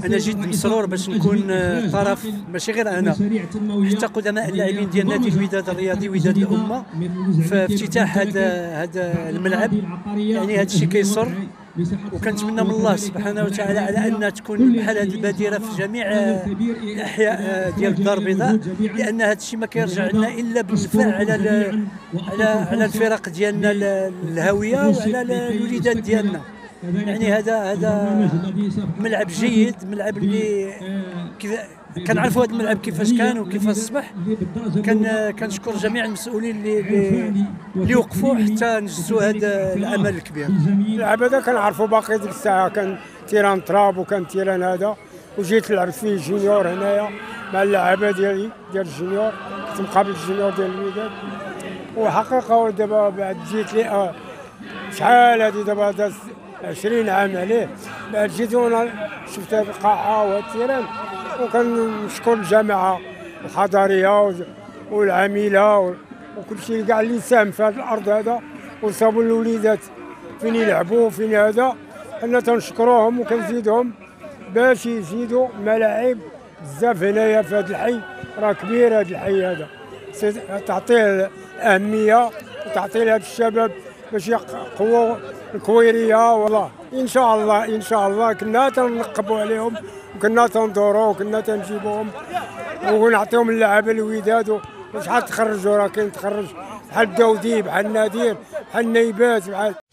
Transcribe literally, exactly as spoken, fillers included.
انا جد مسرور باش نكون طرف، ماشي غير انا، حتى قدماء اللاعبين ديال نادي الوداد الرياضي وداد الامه في افتتاح هذا هذا الملعب. يعني هذا الشيء كيسر، وكنتمنى من الله سبحانه وتعالى على ان تكون بحال هذه البادره في جميع الاحياء ديال الدار البيضاء، لان هذا الشيء ما كيرجع لنا الا بالنفع على على على الفرق ديالنا الهاويه وعلى الوليدات ديالنا. يعني هذا هذا ملعب جيد، ملعب اللي كنعرفوا هذا الملعب كيفاش كان وكيفاش اصبح. كان كنشكر جميع المسؤولين اللي اللي وقفوا حتى نجزوا هذا الامل الكبير. اللعب هذا كنعرفوا باقي ديك الساعه كان تيران تراب وكان تيران هذا، وجيت لعبت فيه جونيور هنايا مع اللعابه ديالي ديال الجونيور، كنت مقابل الجونيور ديال الوداد. وحقيقه دابا بعد جيت لي شحال هذه دابا داز عشرين عام عليه، بعد جيت وانا شفت هذه القاعه والتيران، وكنشكر الجامعه الحضاريه والعامله وكل شيء كاع اللي ساهم في هذه الارض هذا وصابوا الوليدات فين يلعبوا فين هذا. حنا تنشكروهم وكنزيدهم باش يزيدوا ملاعب بزاف هنايا في هذا الحي، راه كبير هذا الحي هذا، تعطيه اهميه وتعطيه لهذا الشباب باش يقووا الكويريه. والله ان شاء الله ان شاء الله كنا تنقبوا عليهم وكنا تندوروا وكنا تنجيبوهم ونعطيهم اللعابه الوداد. وشحال تخرجوا، راه كاين تخرج بحال الداودي بحال نادير بحال نيبات بحال